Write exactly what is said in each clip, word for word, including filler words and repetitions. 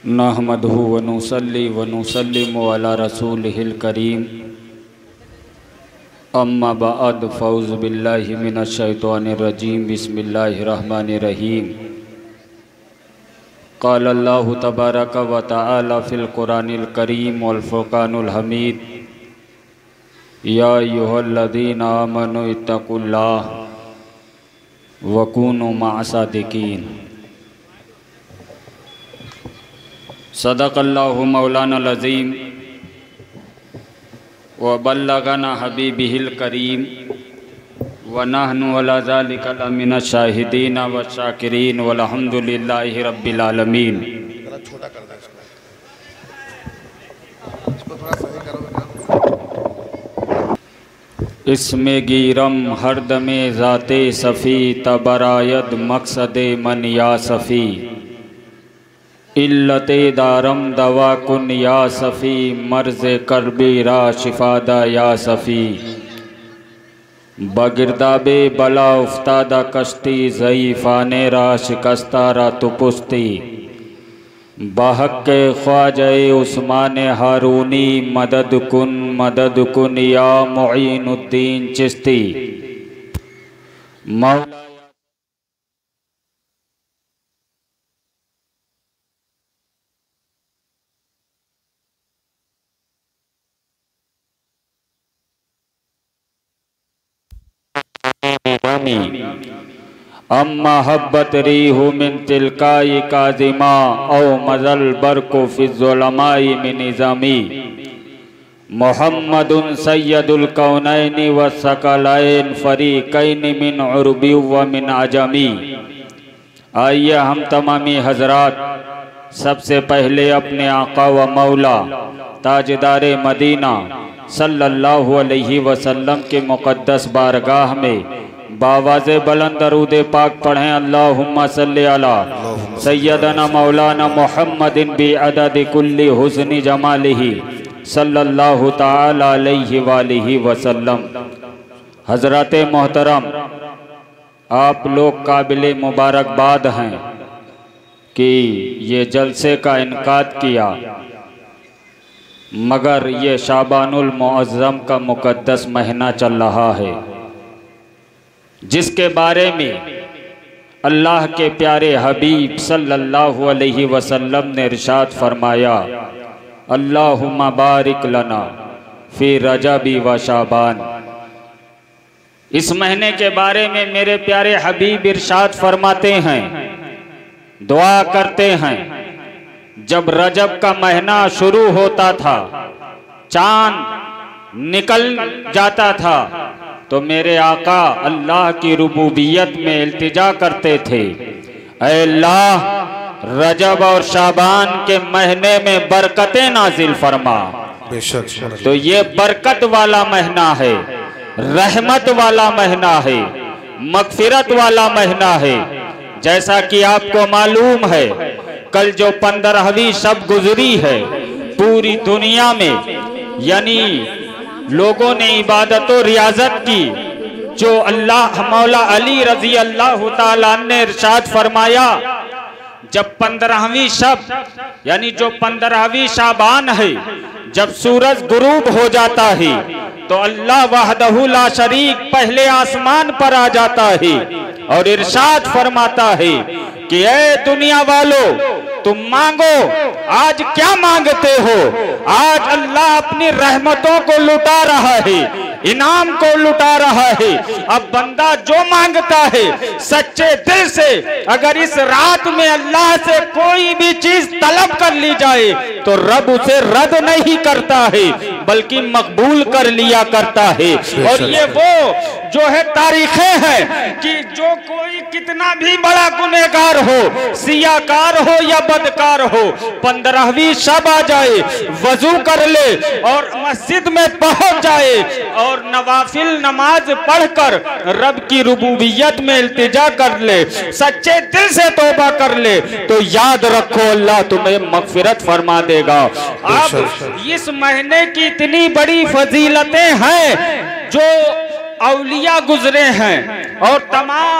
नहमदहु व नुसल्ली व नुसल्लिमु अला रसूलिहिल करीम। अम्मा बअद फ़ौज़ बिल्लाहि मिनश शैतानिर रजीम। बिस्मिल्लाहिर रहमानिर रहीम। क़ाल अल्लाहु तबारक व तआला फ़िल क़ुरानिल करीम वल फ़ुरक़ानिल हमीद। या अय्युहल्लज़ीना आमनू इत्तक़ुल्लाह व कूनू मअस-सादिक़ीन। सदक़ल्लाहु मौलानाल अज़ीम व बल्लगना हबीबिहिल करीम व नहनु अला ज़ालिका लमिनश शाहिदीन व शाकिरीन वल्हम्दुलिल्लाहि रब्बिल आलमीन। इसमें गिरम हरदमे ज़ाते सफ़ी तबरायद मकसदे मन या सफ़ी। इल्लते दारम दवा कुन या सफ़ी मर्ज़ करबी रा शिफादा या सफ़ी। बगिरदाबे बला उफ्तादा कश्ती ज़ईफ़ाने रा शिकस्ता रा तुपुस्ती। बहक़्क़े ख्वाजे उस्मान हारूनी मदद कुन मदद कुन या मुईनुद्दीन चिश्ती। मौला अम्मा हब्बत रीहु मिन तिलकाई काज़िमा औ मज़ल बरको फ़िज़्ज़ुलमाई मिन निज़ामी। मुहम्मदुन सय्यदुल कौनैनि व सकलैन फ़रीक़ैन मिन उरबी व मिन अजमी। आइए हम तमामी हज़रात सबसे पहले अपने आका व मौला ताजदारे मदीना सल्लल्लाहु अलैहि वसल्लम के मुक़द्दस बारगाह में बावाज़े बुलंद दरूद पाक पढ़ें। अल्लाहुम्मा सल्ली अला सय्यदना मौलाना मुहम्मदिन बि अदद कुल्ली हुस्नि जमालिही सल्लल्लाहु ताला अलैहि वालिही वसल्लम। हज़रत मोहतरम, आप लोग काबिल मुबारकबाद हैं कि ये जलसे का इनकाद किया, मगर ये शाबानुल मुअज़्ज़म का मुक़द्दस महीना चल रहा है, जिसके बारे में अल्लाह के प्यारे हबीब सल्लल्लाहु अलैहि वसल्लम ने इरशाद फरमाया, अल्लाहुम्मा बारिक लना फी रजबी व शाबान। इस महीने के बारे में मेरे प्यारे हबीब इरशाद फरमाते हैं, दुआ करते हैं, जब रजब का महीना शुरू होता था, चांद निकल जाता था, तो मेरे आका अल्लाह की रुबूबियत में इल्तिजा करते थे, ऐ अल्लाह रजब और शाबान के महीने में बरकतें नाजिल फरमा। बेशक तो ये बरकत वाला महीना है, रहमत वाला महीना है, मगफिरत वाला महीना है। जैसा कि आपको मालूम है, कल जो पंद्रहवीं शब गुजरी है, पूरी दुनिया में यानी लोगों ने इबादत और रियाजत की। जो अल्लाह मौला अली रजी अल्लाह ताला ने इरशाद फरमाया, जब पंद्रहवीं शब यानी जो पंद्रहवीं शाबान है, जब सूरज गुरूब हो जाता है, तो अल्लाह वहदहु ला शरीक पहले आसमान पर आ जाता है और इरशाद फरमाता है कि ऐ दुनिया वालों, तुम मांगो। आज क्या मांगते हो? आज अल्लाह अपनी रहमतों को लुटा रहा है, इनाम को लुटा रहा है। अब बंदा जो मांगता है सच्चे दिल से, अगर इस रात में अल्लाह से कोई भी चीज तलब कर ली जाए तो रब उसे रद्द नहीं करता है, बल्कि मकबूल कर लिया करता है। और ये वो जो है तारीखें हैं कि जो कोई कितना भी बड़ा गुनहगार हो, सियाकार हो या बदकार हो, पंद्रहवीं शब आ जाए, वजू कर ले और मस्जिद में पहुंच जाए और नवाफिल नमाज पढ़कर रब की रुबूबियत में इल्तिजा कर ले, सच्चे दिल से तौबा कर ले, तो याद रखो अल्लाह तुम्हें मगफिरत फरमा देगा। अब इस महीने की इतनी बड़ी फजीलतें हैं जो औलिया गुजरे हैं और तमाम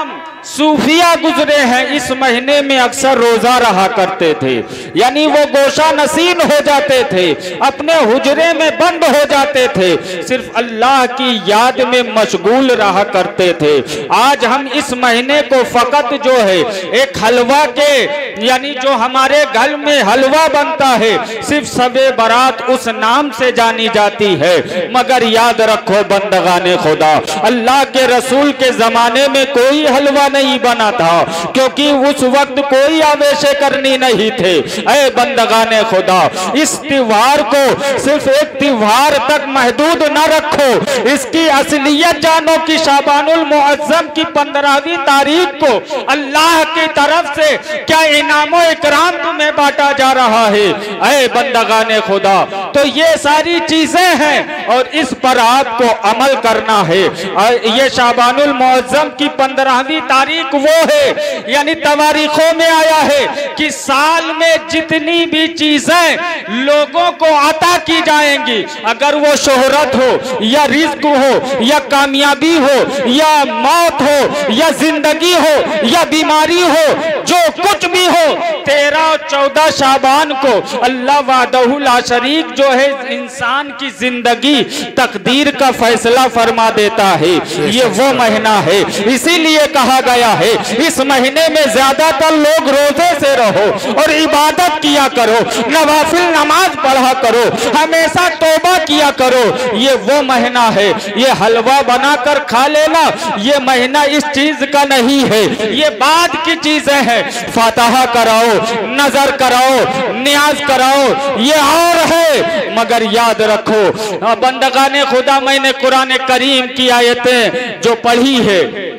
सूफिया गुजरे हैं इस महीने में अक्सर रोजा रहा करते थे, यानी वो गोशा नसीन हो जाते थे, अपने हुजरे में बंद हो जाते थे, सिर्फ अल्लाह की याद में मशगूल रहा करते थे। आज हम इस महीने को फकत जो है एक हलवा के, यानी जो हमारे घर में हलवा बनता है, सिर्फ सबे बारात उस नाम से जानी जाती है। मगर याद रखो बंदगाने खुदा, अल्लाह के रसूल के जमाने में कोई हलवा नहीं बना था, क्योंकि उस वक्त कोई आवेशे करनी नहीं थे। ऐ बंदगाने खुदा, इस त्योहार को सिर्फ एक त्योहार तक महदूद न रखो, इसकी असलियत जानो कि शाबानुल मुअज्जम की पंद्रहवीं तारीख को अल्लाह की तरफ से क्या इनामो इकराम तुम्हें बांटा जा रहा है। ऐ बंदगाने खुदा, तो ये सारी चीजें हैं और इस पर आपको अमल करना है। ये शाबानुल मुअज्जम की पंद्रहवीं तारीख वो है, यानी तवारीखों में आया है कि साल में जितनी भी चीजें लोगों को अता की जाएंगी, अगर वो शोहरत हो या रिज्क हो या कामयाबी हो या मौत हो या जिंदगी हो या बीमारी हो, जो कुछ भी हो, तेरह और चौदह शाबान को अल्लाह वादहु ला शरीक जो है इंसान की जिंदगी तकदीर का फैसला फरमा देता है। ये वो महीना है, इसीलिए कहा गया है इस महीने में ज्यादातर लोग रोजे से रहो और इबादत किया करो, नवाफिल नमाज पढ़ा करो, हमेशा तौबा किया करो। ये वो महीना है, ये हलवा बनाकर खा लेना ये महीना इस चीज का नहीं है, ये बाद की चीजें हैं। फातिहा कराओ, नजर कराओ, नियाज कराओ, ये और है। मगर याद रखो बंदगाने खुदा, मैंने कुरान करीम की आयतें जो पढ़ी है,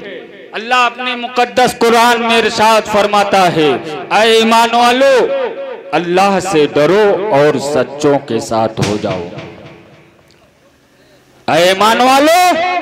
अल्लाह अपने मुकद्दस कुरान में इरशाद फरमाता है, ऐ ईमान वालो, अल्लाह से डरो और सच्चों के साथ हो जाओ। ऐ ईमान वालो,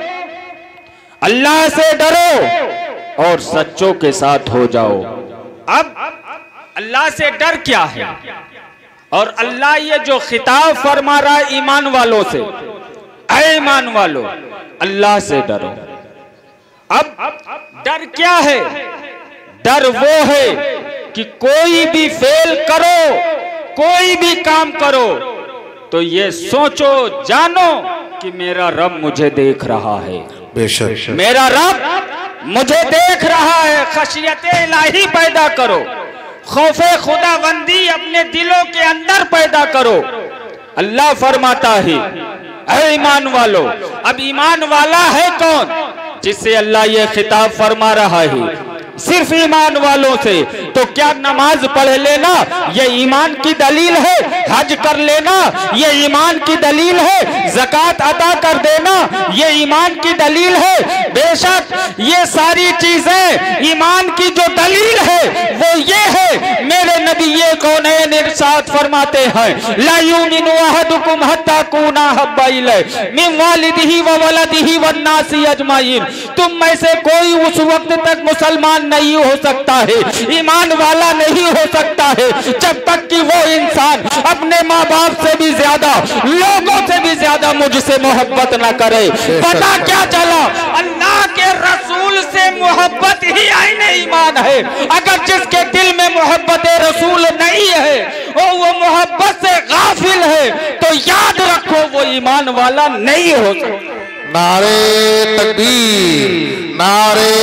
अल्लाह से डरो और सच्चों के साथ हो जाओ। अब अल्लाह से डर क्या है? और अल्लाह ये जो खिताब फरमा रहा है ईमान वालों से, ऐ ईमान वालों, अल्लाह से डरो। अब डर क्या है? डर वो है कि कोई भी फेल करो, कोई भी काम करो, तो ये सोचो, जानो कि मेरा रब मुझे देख रहा है। बेशक मेरा रब मुझे देख रहा है। खशियते इलाही पैदा करो, खौफे खुदाबंदी अपने दिलों के अंदर पैदा करो। अल्लाह फरमाता है, ऐ ईमान वालो। अब ईमान वाला है कौन जिससे अल्लाह ये खिताब फरमा रहा है? सिर्फ ईमान वालों से। तो क्या नमाज पढ़ लेना ये ईमान की दलील है? हज कर लेना ये ईमान की दलील है? ज़कात अदा कर देना ये ईमान की दलील है? बेशक ये सारी चीजें ईमान की जो दलील है वो ये है, मेरे नबी ये कौनैन इरशाद फरमाते हैं, ला युमिनु अहदुकुम हत्ता कुना हब्बा इलैहि मिन वालिदिही व वलदिही वन नासी अजमाइन। तुम में से कोई उस वक्त तक मुसलमान नहीं हो सकता है, ईमान वाला नहीं हो सकता है, जब तक कि वो इंसान अपने माँ बाप से भी ज्यादा, लोगों से भी ज्यादा मुझसे मोहब्बत ना करे। पता क्या चला? अल्लाह के रसूल से मोहब्बत ही आईने ईमान है। अगर जिसके दिल में मोहब्बत रसूल नहीं है और वो मोहब्बत से गाफिल है, तो याद रखो वो ईमान वाला नहीं हो सकता। नारे तकबीर, नारे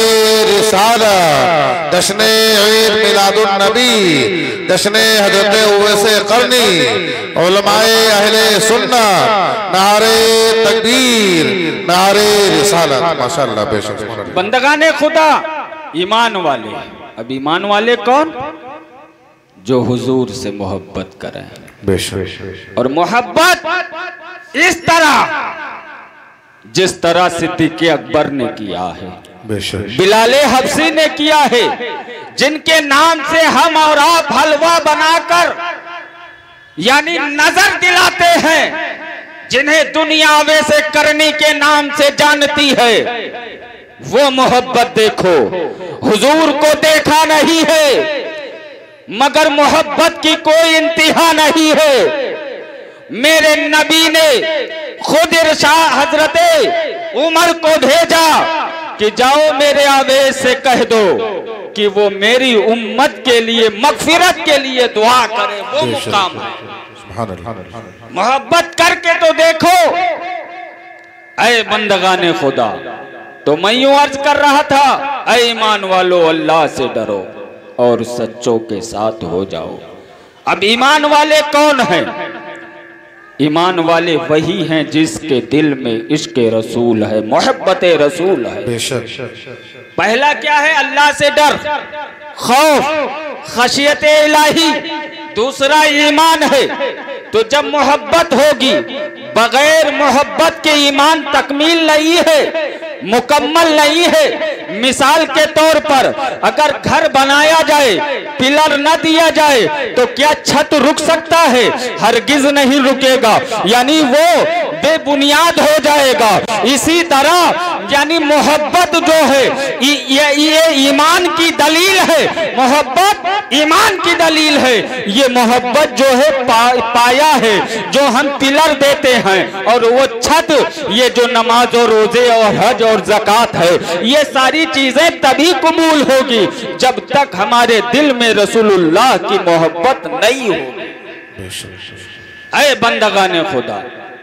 रिसालत, जश्ने ईद मिलादुन नबी, जश्ने हजरत उवैसे करनी, उलमाए अहले सुन्नत, नारे तकबीर, नारे रिसालत। माशाअल्लाह, बेशक बंदगाने खुदा ईमान वाले। अब ईमान वाले कौन? जो हुजूर से मोहब्बत करें। बेशक। और मोहब्बत इस तरह जिस तरह सिद्दीक़ अकबर ने किया है, बिलाले हबशी ने किया है, जिनके नाम से हम और आप हलवा बनाकर यानी नजर दिलाते हैं, जिन्हें दुनिया वैसे करने के नाम से जानती है। वो मोहब्बत देखो, हुजूर को देखा नहीं है मगर मोहब्बत की कोई इंतहा नहीं है। मेरे नबी ने खुद इरशाद हजरत उमर को भेजा कि जाओ मेरे आवेश से कह दो कि वो मेरी उम्मत के लिए मगफिरत के लिए दुआ करे, वो मुकाम है। मोहब्बत करके तो देखो ऐ बंदगाने खुदा। तो मैं यूं अर्ज कर रहा था, ऐ ईमान वालो अल्लाह से डरो और सच्चों के साथ हो जाओ। अब ईमान वाले कौन हैं? ईमान वाले वही हैं जिसके दिल में इश्क रसूल है, मोहब्बत रसूल है। पहला क्या है? अल्लाह से डर, खौफ, खशियत इलाही। दूसरा ईमान है। तो जब मोहब्बत होगी, बगैर मोहब्बत के ईमान तकमील नहीं है, मुकम्मल नहीं है। मिसाल के तौर पर अगर घर बनाया जाए, पिलर न दिया जाए तो क्या छत रुक सकता है? हरगिज नहीं रुकेगा, यानी वो बेबुनियाद हो जाएगा। इसी तरह यानी मोहब्बत जो है ये ये ईमान की दलील है, मोहब्बत ईमान की दलील है। ये मोहब्बत जो है पा, पाया है जो हम पिलर देते हैं, और वो छत ये जो नमाज और रोजे और हज और ज़कात है, ये सारी चीजें तभी कबूल होगी जब तक हमारे दिल में रसूलुल्लाह की मोहब्बत नहीं होगी। ऐ बंदगाने खुदा,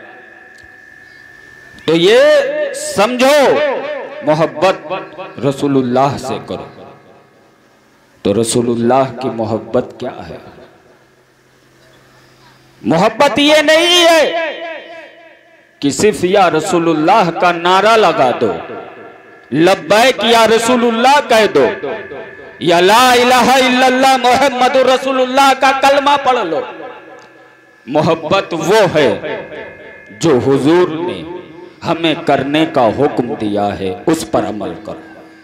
तो ये समझो मोहब्बत रसूलुल्लाह से करो। तो रसूलुल्लाह की मोहब्बत क्या है? मोहब्बत ये नहीं है कि सिर्फ या रसूलुल्लाह का नारा लगा दो, लब्बैक या रसूलुल्लाह कह दो, या ला इलाहा इल्लल्लाह मुहम्मदुर रसूलुल्लाह का कलमा पढ़ लो। मोहब्बत वो है जो हुजूर ने हमें करने का हुक्म दिया है, उस पर अमल करो,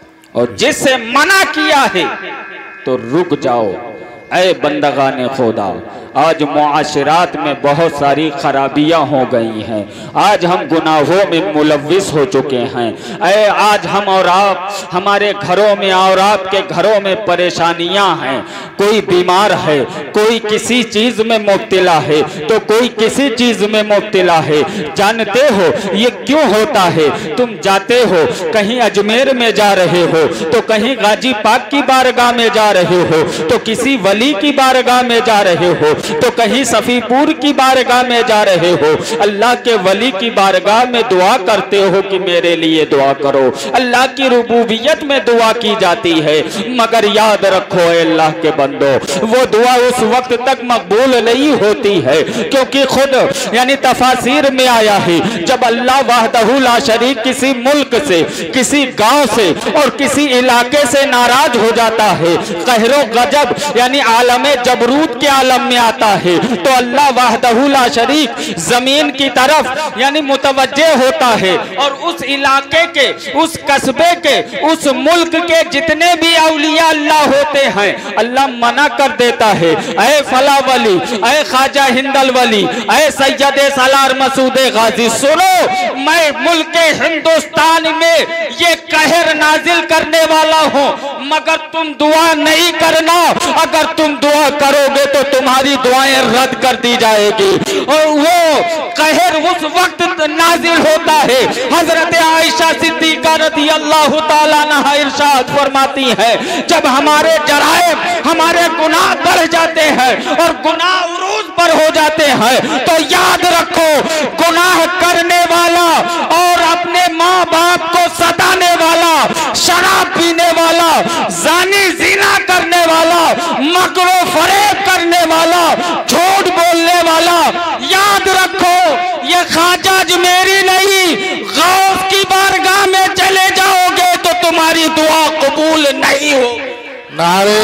और जिससे मना किया है तो रुक जाओ। ऐ बंदगाने खुदा, आज मुआशरात में बहुत सारी खराबियां हो गई हैं। आज हम गुनाहों में मुलव्विस हो चुके हैं। ऐ आज हम और आप, हमारे घरों में और आपके घरों में परेशानियां हैं। कोई बीमार है, कोई किसी चीज में मुब्तला है, तो कोई किसी चीज में मुब्तला है। जानते हो ये क्यों होता है? तुम जाते हो कहीं अजमेर में जा रहे हो, तो कहीं गाजी पाक की बारगाह में जा रहे हो, तो किसी वली की बारगाह में जा रहे हो, तो कहीं सफीपुर की बारगाह में जा रहे हो। अल्लाह के वली की बारगाह में दुआ करते हो कि मेरे लिए दुआ करो। अल्लाह की रुबूबियत में दुआ की जाती है, मगर याद रखो अल्लाह के बंदो, वो दुआ उस वक्त तक मकबूल नहीं होती है, क्योंकि खुद यानी तफासिर में आया है, जब अल्लाह वहदहू ला शरीक किसी मुल्क से, किसी गांव से और किसी इलाके से नाराज हो जाता है, कहरो गजब यानी आलमे जबरूत के आलम में आता है, तो अल्लाह वहदहू ला शरीक जमीन की तरफ यानी मुतवज्जे होता है, और उस इलाके के, उस कस्बे के, उस मुल्क के जितने भी औलिया अल्लाह होते हैं, अल्लाह मना कर देता है, ऐ फला वली, ऐ ख्वाजा हिंदल वली, ऐ सैयद सालार मसूद गाजी, सुनो मैं मुल्क हिंदुस्तान में ये कहर नाजिल करने वाला हूँ, मगर तुम दुआ नहीं करना। अगर तुम दुआ करोगे तो तुम्हारी दुआएं रद्द कर दी जाएगी, और वो कहर उस वक्त नाजिल होता है। हजरत आयशा सिद्दीका रज़ी अल्लाह ताला अन्हा इरशाद फरमाती है, जब हमारे जराइम, हमारे गुनाह बढ़ जाते हैं और गुनाह उरूज पर हो जाते हैं, तो याद रखो गुनाह करने वाला और अपने माँ बाप को सताने वाला, शराब पीने वाला, जानी जीना करने वाला, मकरो फरेब करने वाला, झूठ बोलने वाला, याद रखो ये ख्वाजा अजमेरी नहीं, गौस की बारगाह में चले जाओगे तो तुम्हारी दुआ कबूल नहीं हो। नारे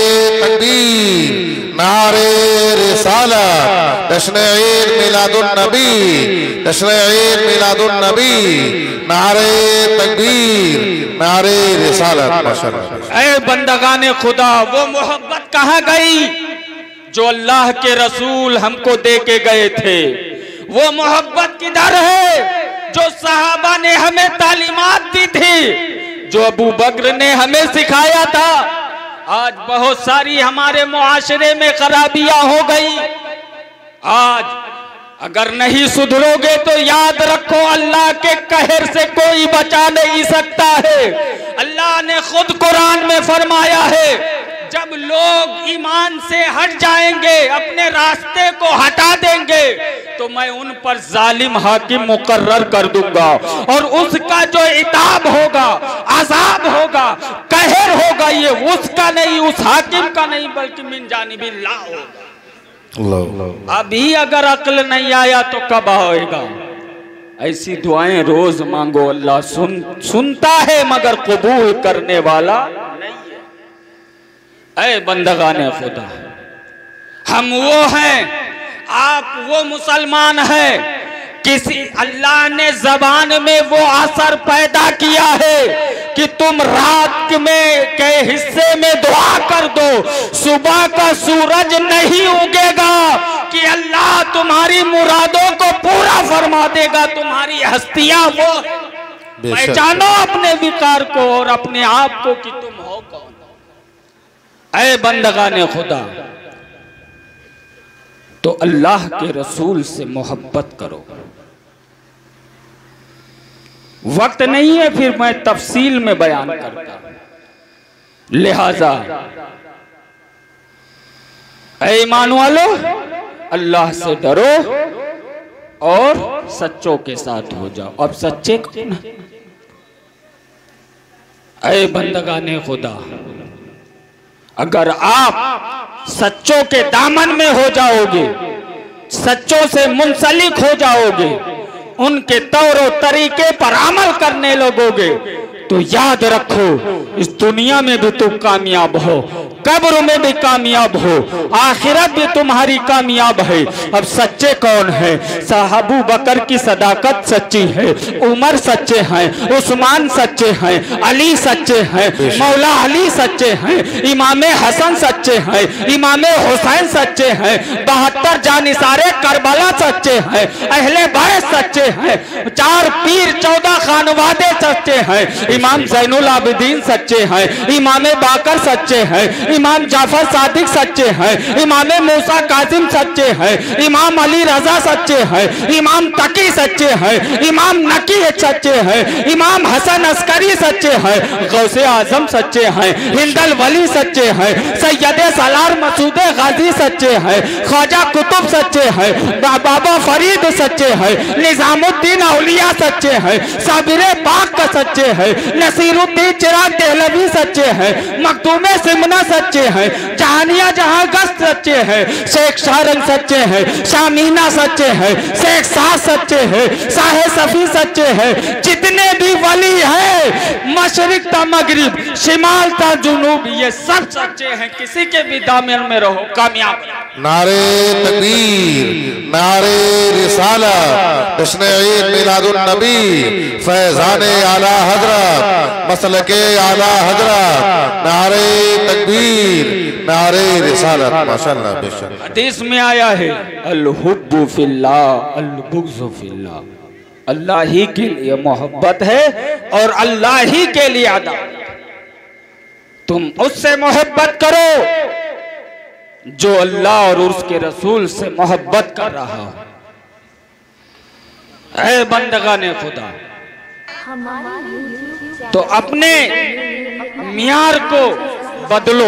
तकबीर, नारे रिसालत, जश्न ईद मिलादुन नबी, जश्न ईद मिलादुन नबी, नारे तकबीर, नारे रिसालत। माशाअल्लाह। ऐ बंदगाने खुदा, वो मोहब्बत कहाँ गई जो अल्लाह के रसूल हमको दे के गए थे? वो मोहब्बत किधर है जो सहाबा ने हमें तालीमात दी थी, जो अबू बकर ने हमें सिखाया था? आज बहुत सारी हमारे मुआशरे में खराबियां हो गई। आज अगर नहीं सुधरोगे तो याद रखो अल्लाह के कहर से कोई बचा नहीं सकता है। अल्लाह ने खुद कुरान में फरमाया है, जब लोग ईमान से हट जाएंगे, अपने रास्ते को हटा देंगे, तो मैं उन पर जालिम हाकिम मुकर्रर कर दूंगा और उसका जो इताब होगा, अजाब होगा, कहर होगा, ये उसका नहीं, उस हाकिम का नहीं, बल्कि मिन जानिबिल्लाह होगा। अभी अगर अक्ल नहीं आया तो कब आएगा? ऐसी दुआएं रोज मांगो, अल्लाह सुन सुनता है मगर कबूल करने वाला नहीं है। ऐ बंदगाने खुदा, हम वो हैं, आप वो मुसलमान हैं, किसी अल्लाह ने जबान में वो असर पैदा किया है कि तुम रात में के हिस्से में दुआ कर दो, सुबह का सूरज नहीं उगेगा कि अल्लाह तुम्हारी मुरादों को पूरा फरमा देगा। तुम्हारी हस्तियां वो, पहचानो अपने विकार को और अपने आप को कि तुम हो कौन। ऐ बंदगाने खुदा, तो अल्लाह के रसूल से मोहब्बत करो। वक्त नहीं है फिर मैं तफसील में बयान करता, लिहाजा ऐ ईमान वालो, अल्लाह से डरो और सच्चों के साथ हो जाओ। अब सच्चे कौन है? ऐ बंदगाने खुदा, अगर आप सच्चों के दामन में हो जाओगे, सच्चों से मुंसलिक हो जाओगे, उनके तौर तरीके पर अमल करने लगोगे, तो याद रखो इस दुनिया में भी तुम कामयाब हो, कब्र में भी कामयाब हो, आखिरत भी तुम्हारी कामयाब है। अब सच्चे कौन है? साहबू बकर की सदाकत सच्ची है, उमर सच्चे हैं, उस्मान सच्चे हैं, अली सच्चे हैं, मौला अली सच्चे हैं, इमाम हसन सच्चे हैं, इमाम हुसैन सच्चे हैं, बहत्तर जानिसारे करबला सच्चे हैं, अहले बैत सच्चे हैं, चार पीर चौदह खानवादे सच्चे हैं, इमाम ज़ैनुल आबिदीन सच्चे हैं, इमाम बाकर सच्चे हैं, इमाम जाफर सादिक सच्चे हैं, इमाम मूसा कासिम सच्चे हैं, इमाम अली रजा सच्चे हैं, इमाम तकी सच्चे हैं, इमाम नकी सच्चे हैं, इमाम हसन अस्करी सच्चे हैं, गौसे आजम सच्चे हैं, हिंदल वली सच्चे हैं, सैयद सलार मसूद गाजी सच्चे हैं, ख्वाजा कुतुब सच्चे हैं, बाबा फरीद सच्चे हैं, निजामुद्दीन औलिया सच्चे हैं, साबिरे पाक का सच्चे हैं, नसीरुद्दीन चिराग देहलवी सच्चे हैं, मखदूमे सिमना सच्चे हैं, जहानिया जहां गस्त सच्चे हैं, शेख शारंग सच्चे हैं, शामीना सच्चे हैं, शेख शाह सच्चे हैं, शाह सफी सच्चे हैं, जितने भी वली हैं, मशरिक ता मगरिब, शिमाल ता जुनूब, ये सब सच्चे हैं। किसी के भी दामन में रहो, कामयाब। नारे तकबीर, नारे रिसालत, जश्न ईद मिलादुन नबी, फैज़ाने आला हजरत, मसलके आला हजरत, नारे तकबीर, नारे रिसालत। माशाअल्लाह, बेशक हदीस में आया है, अल हुब्बु फिल्लाह, अल बुग़्ज़ु फिल्लाह, अल्लाह ही के लिए मोहब्बत है और अल्लाह ही के लिए अदावत। तुम उससे मोहब्बत करो जो अल्लाह और उसके रसूल से मोहब्बत कर रहा हो। ऐ बंदगाने खुदा, तो अपने मियार को बदलो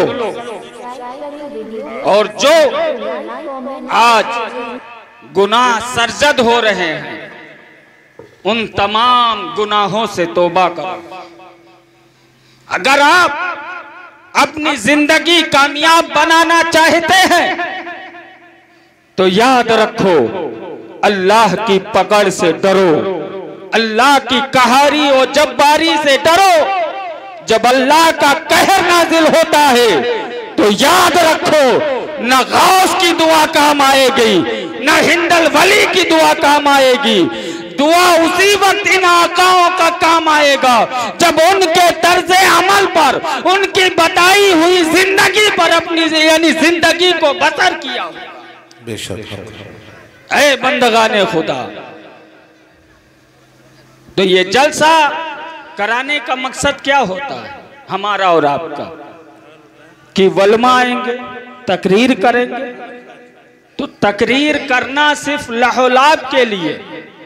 और जो आज गुनाह सरजद हो रहे हैं उन तमाम गुनाहों से तौबा करो। अगर आप अपनी जिंदगी कामयाब बनाना चाहते हैं तो याद रखो, अल्लाह की पकड़ से डरो, अल्लाह की कहारी और जब्बारी से डरो। जब अल्लाह का कहर नाजिल होता है तो याद रखो, न गौस की दुआ काम आएगी, न हिंदल वली की दुआ काम आएगी। दुआ उसी वक्त इन आकाओं का काम आएगा जब उनके तर्ज़े अमल पर, उनकी बताई हुई जिंदगी पर अपनी यानी जिंदगी को बसर किया होगा। बेशक। ऐ बंदगाने खुदा, तो ये जलसा कराने का मकसद क्या होता है हमारा और आपका? कि वलमा आएंगे, तकरीर करेंगे, तो तकरीर करना सिर्फ लहोलाब के लिए,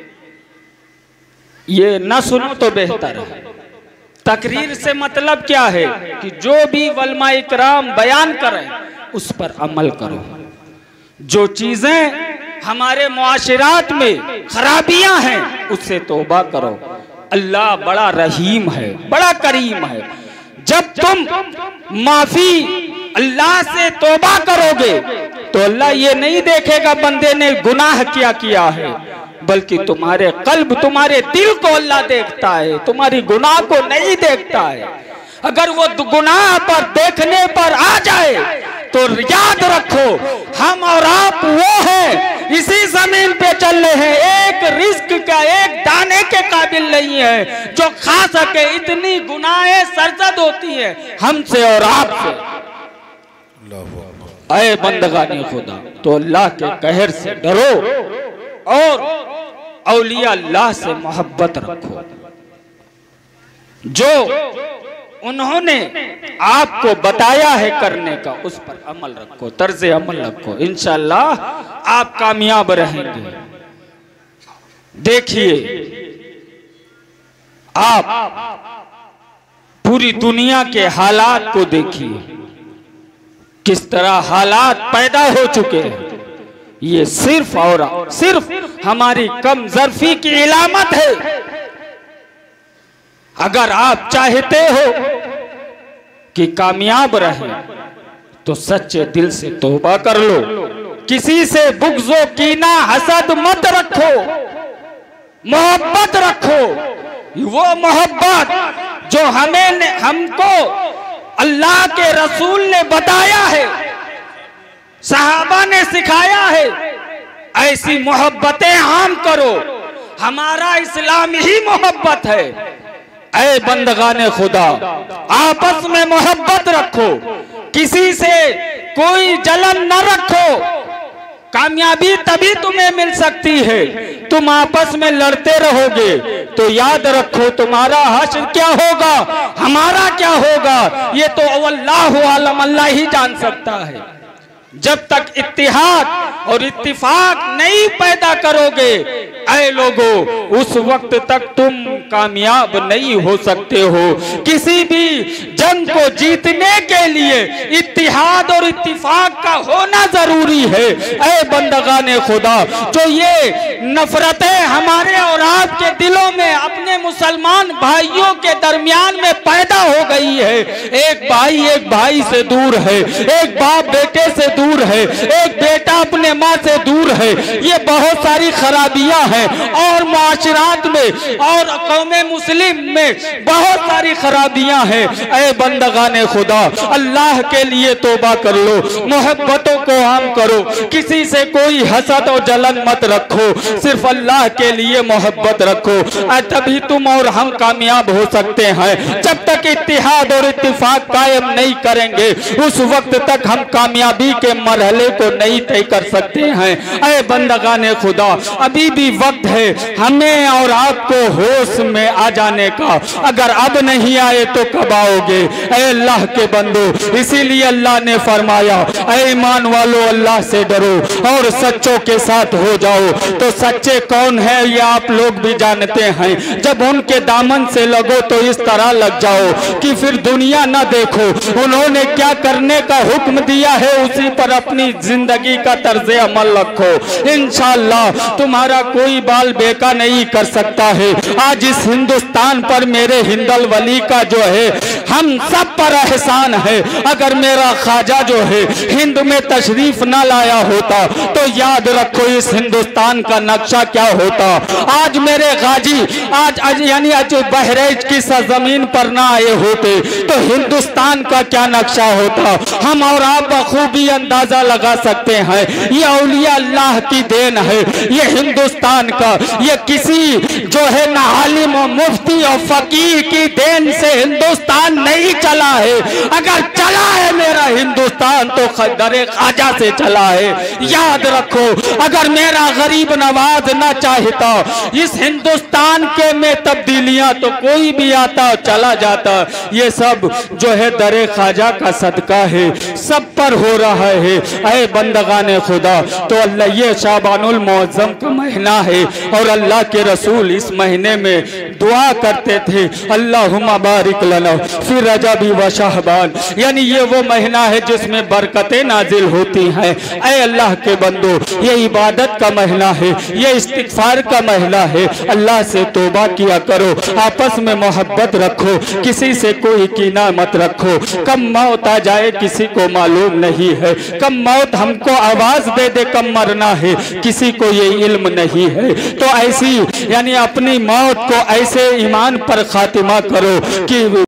ये न सुनो तो बेहतर है। तकरीर से मतलब क्या है कि जो भी उलमा इकराम बयान करें उस पर अमल करो। जो चीजें हमारे मुआशरात में खराबियां हैं उससे तौबा करो। अल्लाह बड़ा रहीम है, बड़ा करीम है। जब तुम माफी अल्लाह से तौबा करोगे तो अल्लाह ये नहीं देखेगा बंदे ने गुनाह क्या किया है, बल्कि तुम्हारे कल्ब, तुम्हारे दिल को अल्लाह देखता है, तुम्हारी गुनाह को नहीं देखता है। अगर वो गुनाह पर देखने पर आ जाए तो याद रखो हम और आप वो हैं, इसी जमीन पे चल रहे हैं, एक रिस्क का एक दाने के काबिल नहीं है जो खा सके। इतनी गुनाहें सरजद होती हैं हमसे और आपसे। ऐ बंदगाने खुदा, तो अल्लाह के कहर से डरो और औलिया अल्लाह से मोहब्बत रखो। जो उन्होंने आपको बताया है करने का उस पर अमल रखो, तर्ज अमल रखो, इंशाअल्लाह आप कामयाब रहेंगे। देखिए आप पूरी दुनिया के हालात को देखिए, किस तरह हालात पैदा हो चुके हैं। ये सिर्फ और सिर्फ हमारी कम ज़र्फी की इलामत है। अगर आप चाहते हो कि कामयाब रहें तो सच्चे दिल से तौबा कर लो। किसी से बुग़्ज़ो कीना हसद मत रखो, मोहब्बत रखो। वो मोहब्बत जो हमें हमको अल्लाह के रसूल ने बताया है, सहाबा ने सिखाया है, ऐसी मोहब्बतें आम करो। हमारा इस्लाम ही मोहब्बत है। ऐ बंदगाने खुदा, आपस में मोहब्बत रखो, किसी से कोई जलन न रखो। कामयाबी तभी तुम्हें मिल सकती है, तुम आपस में लड़ते रहोगे तो याद रखो तुम्हारा हश्र क्या होगा, हमारा क्या होगा, ये तो अल्लाहु आलम, अल्लाह ही जान सकता है। जब तक इत्तिहाद और इत्तिफाक नहीं पैदा करोगे ऐ लोगों, उस वक्त तक तुम कामयाब नहीं हो सकते हो। किसी भी जंग को जीतने के लिए इत्तिहाद और इत्तिफाक का होना जरूरी है। ऐ बंदगाने खुदा, जो ये नफरतें हमारे और आपके दिलों में अपने मुसलमान भाइयों के दरमियान में पैदा हो गई है, एक भाई एक भाई से दूर है, एक बाप बेटे से दूर है, एक बेटा अपने माँ से दूर है, ये बहुत सारी खराबियां हैं। और मुआशरात में और कौमे मुस्लिम में बहुत सारी खराबियां हैं। ऐ बंदगाने खुदा, अल्लाह के लिए तौबा कर लो, मोहब्बतों को आम करो, किसी से कोई हसद और जलन मत रखो, सिर्फ अल्लाह के लिए मोहब्बत रखो। तभी तुम और हम कामयाब हो सकते हैं। जब तक इत्तिहाद और इत्तिफाक कायम नहीं करेंगे उस वक्त तक हम कामयाबी के मरहले को नहीं तय कर सकते हैं। ऐ बंदगाने खुदा, अभी भी वक्त है हमें और आपको होश में आ जाने का। अगर अब नहीं आए तो कब आओगे? ऐ अल्लाह के बंदो, इसीलिए अल्लाह ने फरमाया, ऐ ईमान वालों अल्लाह से डरो और सच्चों के साथ हो जाओ। तो सच्चे कौन है ये आप लोग भी जानते हैं। जब उनके दामन से लगो तो इस तरह लग जाओ कि फिर दुनिया न देखो। उन्होंने क्या करने का हुक्म दिया है उसी पर अपनी जिंदगी का तर्ज अमल रखो। इंशाअल्लाह तुम्हारा कोई बाल बेका नहीं कर सकता है। आज इस हिंदुस्तान पर मेरे हिंदल वली का जो है हम सब पर एहसान है। अगर मेरा ख्वाजा जो है हिंद में तशरीफ न लाया होता तो याद रखो इस हिंदुस्तान का नक्शा क्या होता। आज मेरे गाजी आज, आज यानी आज बहरेज की सरजमीन पर ना आए होते तो हिंदुस्तान का क्या नक्शा होता। हम और आप बखूबी अंदाजा लगा सकते हैं। ये औलिया अल्लाह की देन है। ये हिंदुस्तान हिंदुस्तान का, ये किसी जो है ना आलिम और मुफ्ती और फकीर की देन से हिंदुस्तान नहीं चला है। अगर चला है मेरा हिंदुस्तान तो दरे ख्वाजा से चला है। याद रखो, अगर मेरा गरीब नवाज ना चाहता इस हिंदुस्तान के में तब्दीलियां तो कोई भी आता चला जाता। ये सब जो है दरे ख्वाजा का सदका है, सब पर हो रहा है। ऐ बंदगाने खुदा, तो अल्लाह ये शाबानुल मुअज्जम का महीना है और अल्लाह के रसूल इस महीने में दुआ करते थे, अल्लाहुम्मा बारिक लना फिर रजबी व शाहबान, यानी ये वो महीना है जिसमें बरकतें नाजिल होती हैं। ऐ अल्लाह के बंदो, ये इबादत का महीना है, ये इस्तिगफार का महीना है। अल्लाह से तौबा किया करो, आपस में मोहब्बत रखो, किसी से कोई कीना मत रखो। कब मौत आ जाए किसी को मालूम नहीं है, कब मौत हमको आवाज दे दे कब मरना है किसी को ये इल्म नहीं है। तो ऐसी यानी अपनी मौत को ऐसे ईमान पर खातिमा करो कि